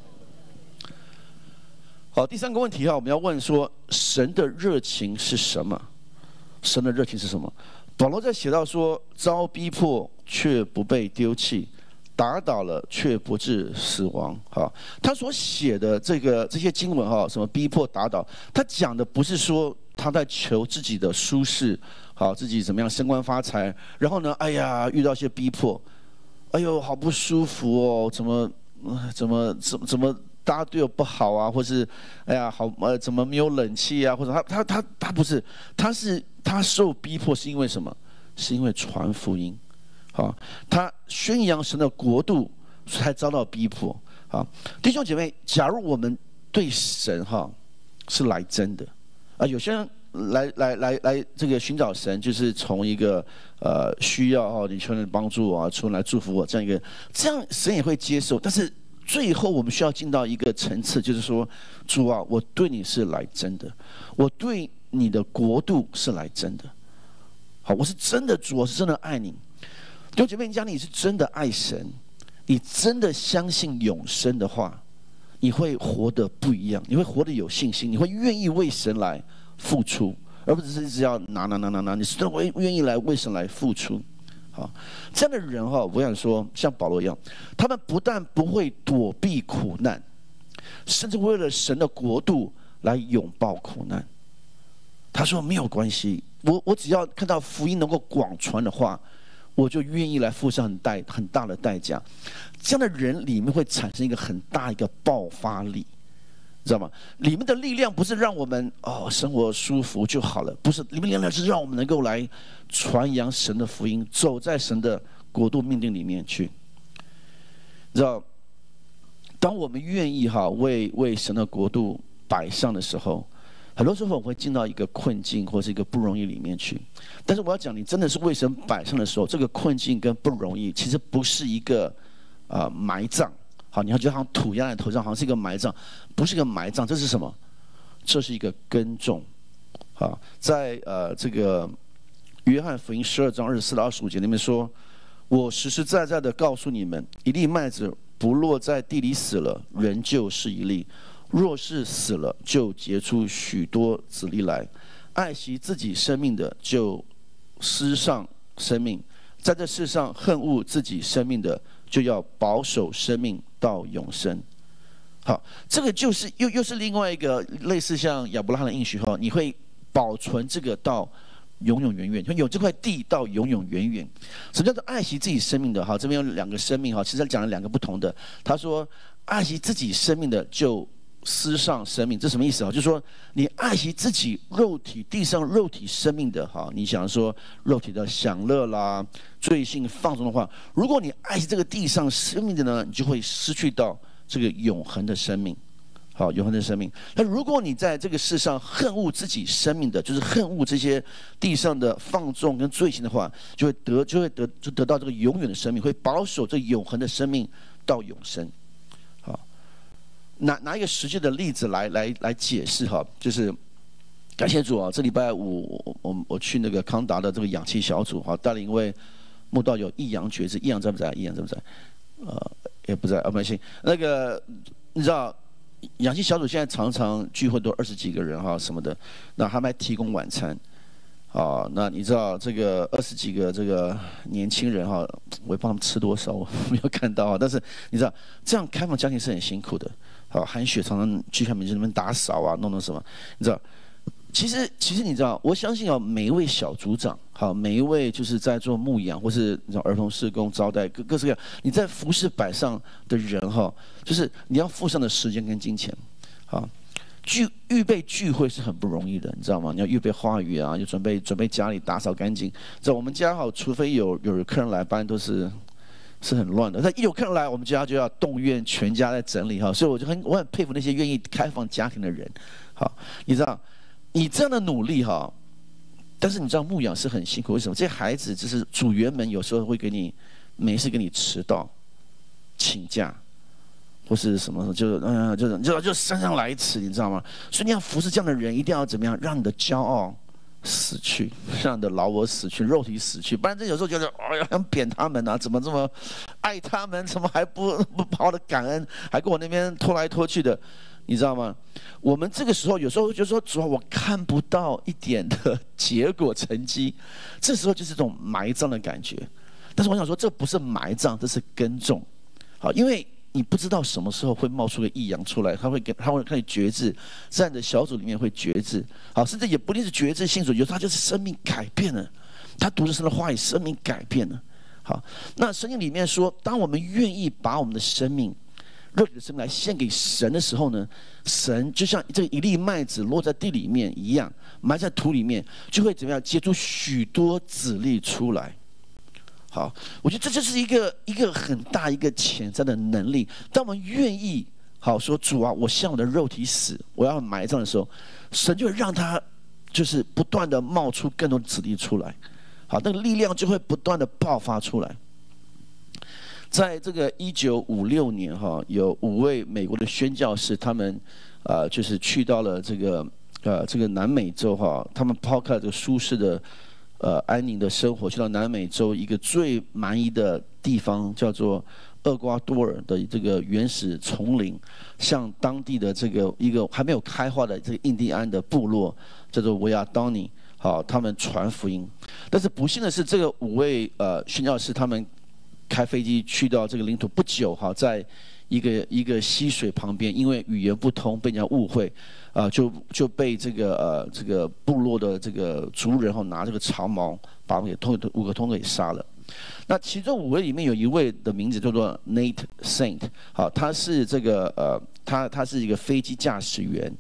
好，第三个问题哈，我们要问说，神的热情是什么？神的热情是什么？保罗在写到说，遭逼迫却不被丢弃，打倒了却不致死亡。哈，他所写的这个这些经文哈，什么逼迫、打倒，他讲的不是说他在求自己的舒适，好，自己怎么样升官发财，然后呢，哎呀，遇到一些逼迫，哎呦，好不舒服哦，怎么怎么怎么怎么大家对我不好啊，或是哎呀，好呃，怎么没有冷气啊，或者他他他他不是，他是。他受逼迫是因为什么？是因为传福音，好，他宣扬神的国度，才遭到逼迫。好，弟兄姐妹，假如我们对神哈是来真的啊，有些人来来来来这个寻找神，就是从一个呃需要哦，你求人帮助我啊，求人来祝福我这样一个，这样神也会接受。但是最后我们需要进到一个层次，就是说，主啊，我对你是来真的，我对。你的国度是来真的，好，我是真的主，我是真的爱你。弟兄姐妹，你讲你是真的爱神，你真的相信永生的话，你会活得不一样，你会活得有信心，你会愿意为神来付出，而不只是一直要拿拿拿拿拿，你是真的愿意来为神来付出。好，这样的人哈，我想说，像保罗一样，他们不但不会躲避苦难，甚至为了神的国度来拥抱苦难。他说没有关系，我我只要看到福音能够广传的话，我就愿意来付上很大很大的代价。这样的人里面会产生一个很大一个爆发力，知道吗？里面的力量不是让我们哦生活舒服就好了，不是，里面力量是让我们能够来传扬神的福音，走在神的国度命定里面去。 知道，当我们愿意哈为为神的国度摆上的时候，很多时候我们会进到一个困境或是一个不容易里面去。但是我要讲，你真的是为神摆上的时候，这个困境跟不容易，其实不是一个呃埋葬。好，你要觉得好像土压在头上，好像是一个埋葬，不是一个埋葬，这是什么？这是一个耕种。好，在呃这个约翰福音十二章二十四到二十五节里面说：“我实实在在的告诉你们，一粒麦子不落在地里死了，仍旧是一粒；若是死了，就结出许多子粒来。爱惜自己生命的，就失上生命；在这世上恨恶自己生命的，就要保守生命到永生。”好，这个就是又又是另外一个类似像亚伯拉罕的应许哈，你会保存这个到永永远远，有这块地到永永远远。什么叫做爱惜自己生命的？哈，这边有两个生命哈，其实他讲了两个不同的。他说，爱惜自己生命的就失上生命，这什么意思啊？就是说你爱惜自己肉体地上肉体生命的哈，你想说肉体的享乐啦、罪性放纵的话，如果你爱惜这个地上生命的呢，你就会失去到这个永恒的生命。好，永恒的生命。那如果你在这个世上恨恶自己生命的，就是恨恶这些地上的放纵跟罪行的话，就会得就会得就得到这个永远的生命，会保守这永恒的生命到永生。好，拿拿一个实际的例子来来来解释哈，就是感谢主啊，这礼拜五我我我去那个康达的这个氧气小组哈，带领一位慕道友易阳爵士，易阳在不在？易阳在不在？呃，也不在啊，没关系。那个你知道。氧气小组现在常常聚会都二十几个人哈什么的，那他们还提供晚餐，啊，那你知道这个二十几个这个年轻人哈，我也帮他们吃多少我没有看到啊，但是你知道这样开放家庭是很辛苦的，好，韩雪常常去他们那边打扫啊，弄弄什么，你知道。其实，其实你知道，我相信啊，每一位小组长，好，每一位就是在做牧养或是你知道儿童事工招待各各式各样，你在服侍摆上的人哈，就是你要付上的时间跟金钱，好，聚预备聚会是很不容易的，你知道吗？你要预备话语啊，就准备准备家里打扫干净。在我们家哈，除非有有客人来，不然都是是很乱的。但一有客人来，我们家就要动员全家在整理哈，所以我就很我很佩服那些愿意开放家庭的人，好，你知道。你这样的努力哈，但是你知道牧养是很辛苦，为什么？这些孩子就是组员们有时候会给你没事给你迟到、请假，或是什么，就嗯、呃，就就就山上来一次，你知道吗？所以你要服侍这样的人，一定要怎么样，让你的骄傲死去，让你的老我死去，肉体死去，不然这有时候觉得哎呀，想扁他们啊，怎么这么爱他们，怎么还不不好好的感恩，还跟我那边拖来拖去的。你知道吗？我们这个时候有时候就说，主要我看不到一点的结果成绩，这时候就是这种埋葬的感觉。但是我想说，这不是埋葬，这是耕种。好，因为你不知道什么时候会冒出个异样出来，他会给他会开始觉知，在你的小组里面会觉知。好，甚至也不一定是觉知信主，有时候他就是生命改变了，他读着神的话语，生命改变了。好，那圣经里面说，当我们愿意把我们的生命。肉体的生命来献给神的时候呢，神就像这一粒麦子落在地里面一样，埋在土里面，就会怎么样结出许多子粒出来。好，我觉得这就是一个一个很大一个潜在的能力。当我们愿意好说主啊，我向我的肉体死，我要埋葬的时候，神就会让它就是不断的冒出更多的子粒出来。好，那个力量就会不断的爆发出来。在这个一九五六年哈，有五位美国的宣教士，他们呃就是去到了这个呃这个南美洲哈，他们抛开了这个舒适的呃安宁的生活，去到南美洲一个最蛮夷的地方，叫做厄瓜多尔的这个原始丛林，向当地的这个一个还没有开化的这个印第安的部落，叫做维亚当尼，好，他们传福音。但是不幸的是，这个五位呃宣教士他们。开飞机去到这个领土不久，哈，在一个一个溪水旁边，因为语言不通被人家误会，啊、呃，就就被这个呃这个部落的这个族人哈拿这个长矛把给通五个通给杀了。那其中五位里面有一位的名字叫做 Nate Saint， 好，他是这个呃他他是一个飞机驾驶员，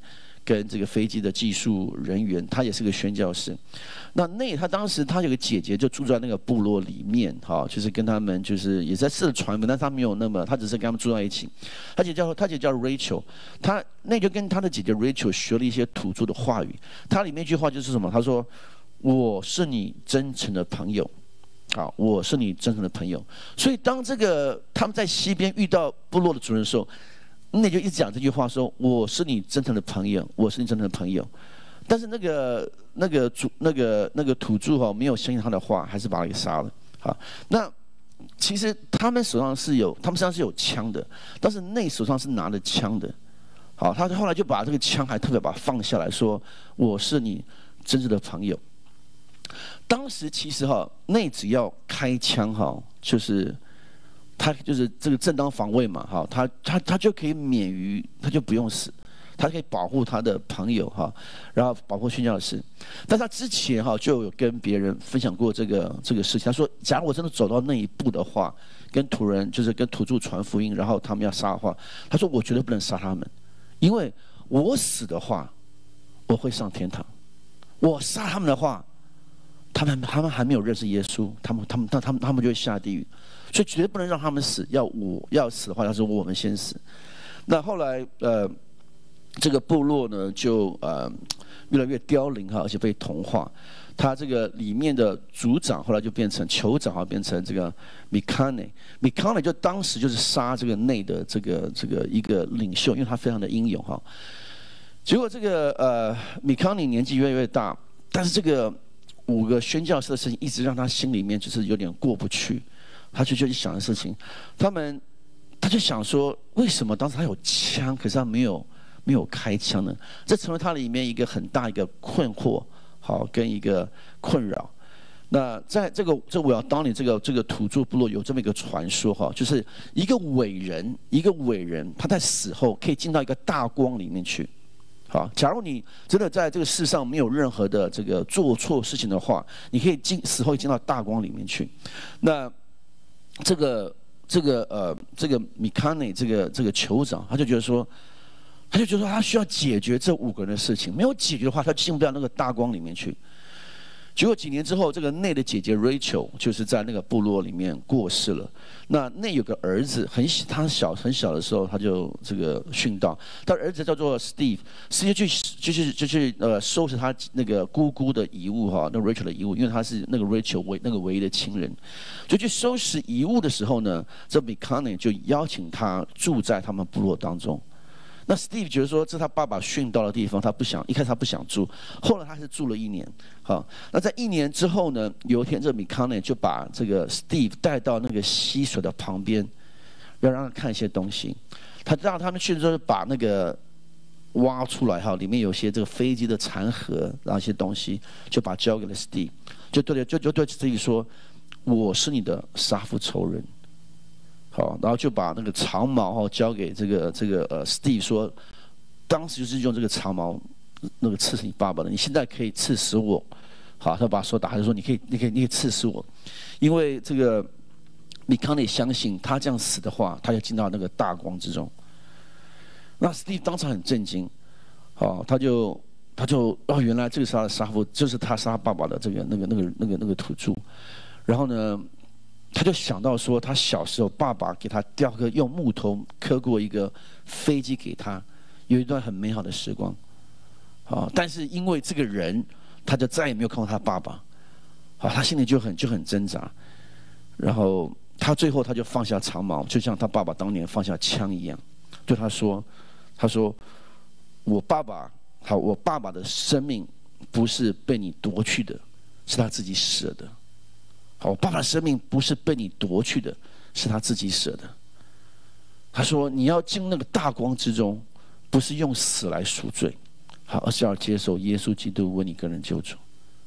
跟这个飞机的技术人员，他也是个宣教士。那内他当时他有个姐姐就住在那个部落里面，哈，就是跟他们就是也在试着传福音，但他没有那么，他只是跟他们住在一起。他姐叫他姐叫 Rachel， 他内就跟他的姐姐 Rachel 学了一些土著的话语。他里面一句话就是什么？他说：“我是你真诚的朋友。”好，我是你真诚的朋友。所以当这个他们在西边遇到部落的主人的时候，那就一直讲这句话说：“我是你真诚的朋友，我是你真诚的朋友。”但是那个那个主那个那个土著哈、哦、没有相信他的话，还是把他给杀了。好，那其实他们手上是有，他们身上是有枪的，但是内手上是拿着枪的。好，他后来就把这个枪还特别把它放下来说：“我是你真正的朋友。”当时其实哈，内只要开枪哈，就是他就是这个正当防卫嘛哈，他他他就可以免于，他就不用死，他可以保护他的朋友哈，然后保护宣教士。但他之前哈就有跟别人分享过这个这个事情，他说，假如我真的走到那一步的话，跟土人就是跟土著传福音，然后他们要杀的话，他说我绝对不能杀他们，因为我死的话，我会上天堂；我杀他们的话，他们他们还没有认识耶稣，他们他们他们他们就会下地狱，所以绝对不能让他们死。要我要死的话，要是我们先死。那后来呃，这个部落呢就呃越来越凋零哈，而且被同化。他这个里面的族长后来就变成酋长，变成这个米卡内。米卡内就当时就是杀这个内的这个这个一个领袖，因为他非常的英勇哈。结果这个呃米卡内年纪越来越大，但是这个五个宣教士的事情一直让他心里面就是有点过不去，他就就想的事情，他们他就想说，为什么当时他有枪，可是他没有没有开枪呢？这成为他里面一个很大一个困惑，好，跟一个困扰。那在这个这我要当你这个这个土著部落有这么一个传说哈，就是一个伟人，一个伟人他在死后可以进到一个大光里面去。好，假如你真的在这个世上没有任何的这个做错事情的话，你可以进死后进到大光里面去。那这个这个呃这个米卡内这个这个酋长，他就觉得说，他就觉得说他需要解决这五个人的事情，没有解决的话，他进不了那个大光里面去。结果几年之后，这个内的姐姐 Rachel 就是在那个部落里面过世了。那内有个儿子，很他小很小的时候他就这个殉道，他儿子叫做 Steve，Steve 就去就是就去呃收拾他那个姑姑的遗物哈，那 Rachel 的遗物，因为他是那个 Rachel 唯那个唯一的亲人，就去收拾遗物的时候呢，这 Mikane 就邀请他住在他们部落当中。那 Steve 觉得说这是他爸爸殉道的地方，他不想，一开始他不想住，后来他是住了一年。好，那在一年之后呢，有一天这米康内就把这个 Steve 带到那个溪水的旁边，要让他看一些东西。他让他们去的时候把那个挖出来哈，里面有些这个飞机的残骸，然后一些东西，就把它交给了 Steve， 就对了，就就对 Steve 说：“我是你的杀父仇人。”好，然后就把那个长矛哈交给这个这个呃 Steve 说，当时就是用这个长矛那个刺死你爸爸的，你现在可以刺死我。好，他把手打开说，你可以你可以你可以刺死我，因为这个米康内相信他这样死的话，他就进到那个大光之中。那 Steve 当场很震惊，好，他就他就哦，原来这个是他的杀父，就是他杀爸爸的这个那个那个那个那个土著，然后呢？他就想到说，他小时候爸爸给他雕刻用木头刻过一个飞机给他，有一段很美好的时光。好，但是因为这个人，他就再也没有看过他爸爸。好，他心里就很就很挣扎。然后他最后他就放下长矛，就像他爸爸当年放下枪一样，对他说：“他说我爸爸，好，我爸爸的生命不是被你夺去的，是他自己舍的。”好，我爸爸的生命不是被你夺去的，是他自己舍的。他说：“你要进那个大光之中，不是用死来赎罪，好，而是要接受耶稣基督为你个人救主。”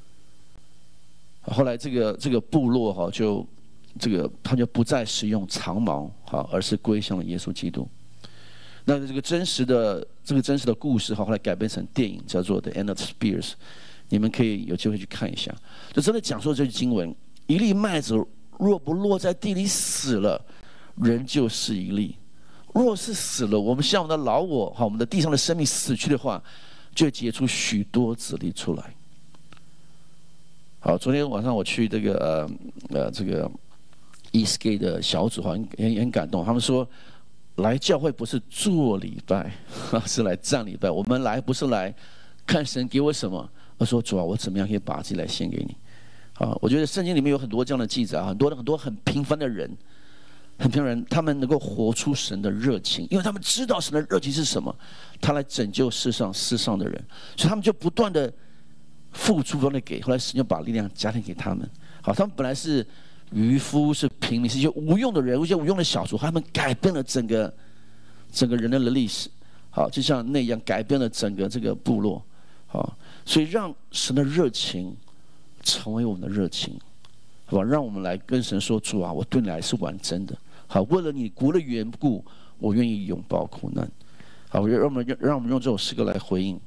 后来这个这个部落哈，就这个他就不再使用长矛，好，而是归向了耶稣基督。那这个真实的这个真实的故事哈，后来改编成电影，叫做《The End of the Spears》，你们可以有机会去看一下。就真的讲述这句经文。一粒麦子若不落在地里死了，人就是一粒；若是死了，我们像我们的老我，哈，我们的地上的生命死去的话， 就会结出许多子粒出来。好，昨天晚上我去这个呃呃这个 Eastgate 的小组，好像很很感动。他们说，来教会不是做礼拜，是来站礼拜。我们来不是来看神给我什么，而说主啊，我怎么样可以把自己来献给你。啊，我觉得圣经里面有很多这样的记载，很多很多很平凡的人，很平凡的人，他们能够活出神的热情，因为他们知道神的热情是什么，他来拯救世上世上的人，所以他们就不断的付出，不断的给，后来神就把力量加添给他们。好，他们本来是渔夫，是平民，是一些无用的人，一些无用的小卒，他们改变了整个整个人类的历史。好，就像那样改变了整个这个部落。好，所以让神的热情成为我们的热情，好吧？让我们来跟神说：主啊，我对你来是完真的。好，为了你国的缘故，我愿意拥抱苦难。好，让我们让我们用这首诗歌来回应。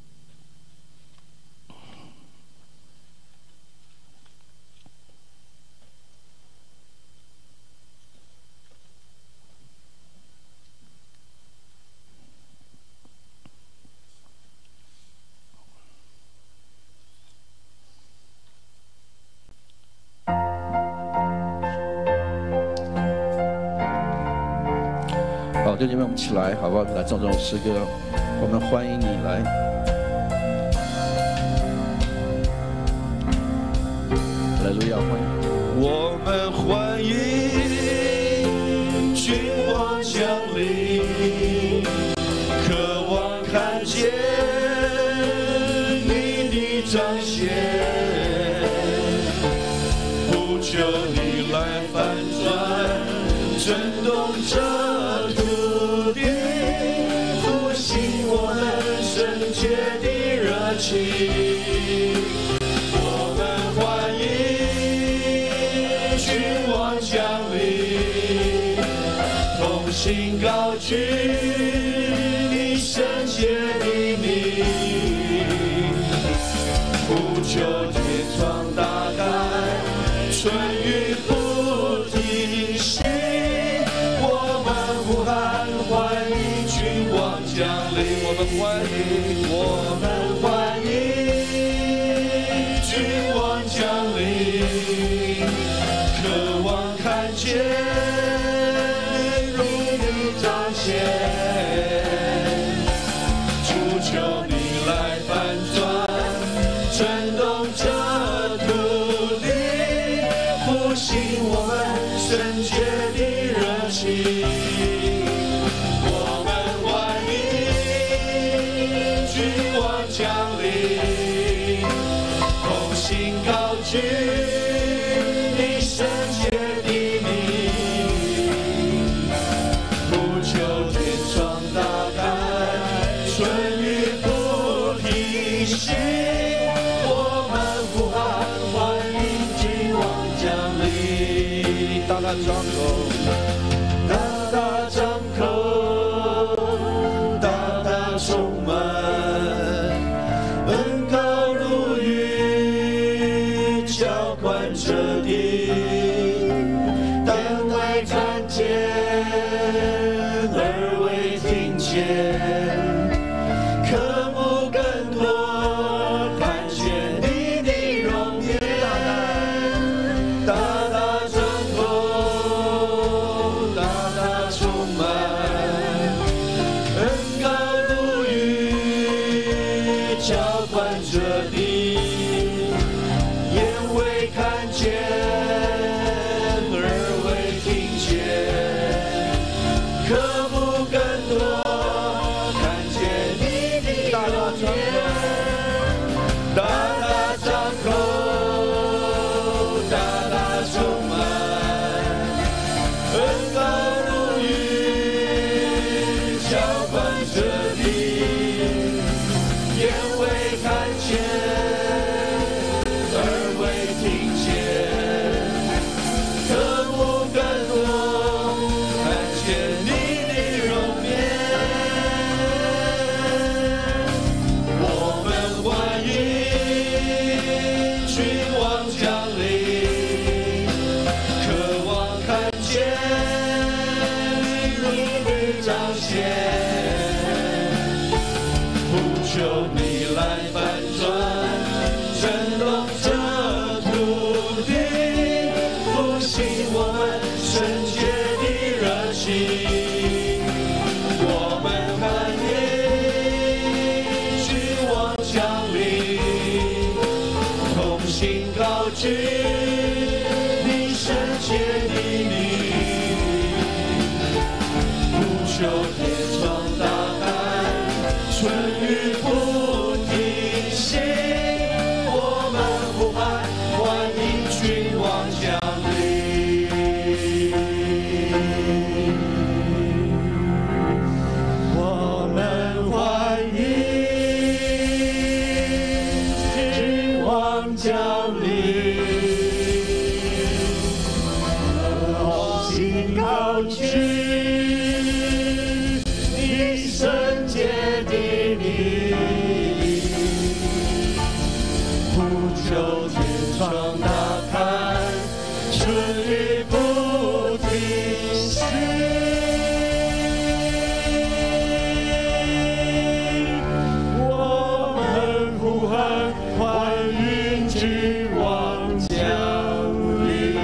好，弟兄们，我们起来，好不好？来唱这首诗歌，我们欢迎你来。来，路亚，欢迎。 我们欢迎君王降临，渴望看见你的彰显，不求你来翻转，震动着。我们欢迎君王降临，同心高举你圣洁的名，不求天窗大开，春雨不停息。我们呼喊欢迎君王降临，我们欢迎，我们。张口，大大张口，大大充满，恩膏如雨，浇灌着地，但未看见，耳未听见，渴慕更多，看见你的容颜，大大张口。看见，耳未听见。 你圣洁的名，不求天窗打开，春雨不停息，我们呼喊，欢迎君王降临。我们欢迎君王降临，高兴高举。圣洁的你，不求天窗打开，春雨不停息，我们呼喊，欢迎君王降临。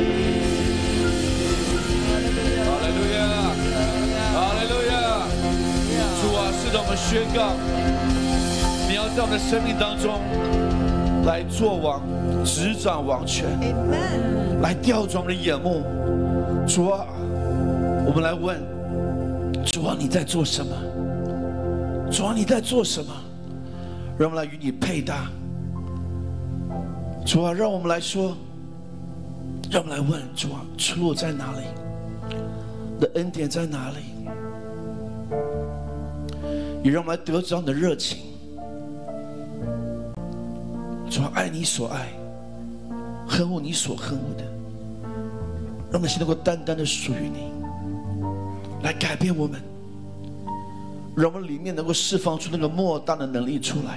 哈利路亚，哈利路亚。主啊，是的，我们宣告，你要在我们的生命当中来做王，执掌王权，来调转我们的眼目。主啊，我们来问，主啊，你在做什么？主啊，你在做什么？让我们来与你配搭。主啊，让我们来说，让我们来问，主啊，出路在哪里？你的恩典在哪里？也让我们来得着你的热情。主啊，爱你所爱，恨恶你所恨恶的，让我们心能够单单的属于你，来改变我们，让我们里面能够释放出那个莫大的能力出来。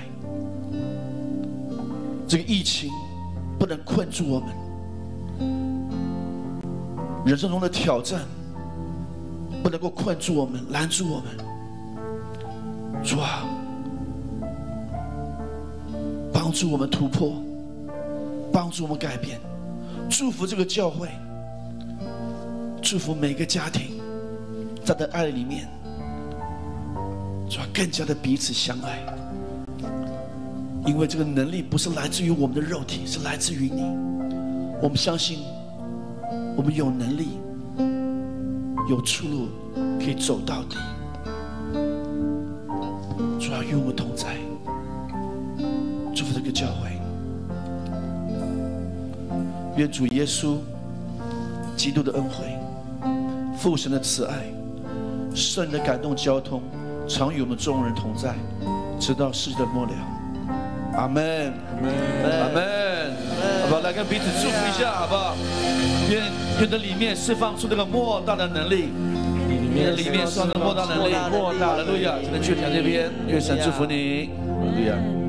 这个疫情不能困住我们，人生中的挑战不能够困住我们，拦住我们。主啊，帮助我们突破，帮助我们改变，祝福这个教会，祝福每个家庭，在你的爱里面，主啊，更加的彼此相爱。因为这个能力不是来自于我们的肉体，是来自于你。我们相信，我们有能力，有出路，可以走到底。主要与我们同在，祝福这个教会。愿主耶稣基督的恩惠、父神的慈爱、圣灵的感动交通，常与我们众人同在，直到世界的末了。阿门，阿门，好不好？来跟彼此祝福一下，好不好？愿愿的里面释放出这个莫大的能力。你的里面释放出莫大能力，莫大的路亚，只能去挑这边，愿神祝福你，路亚。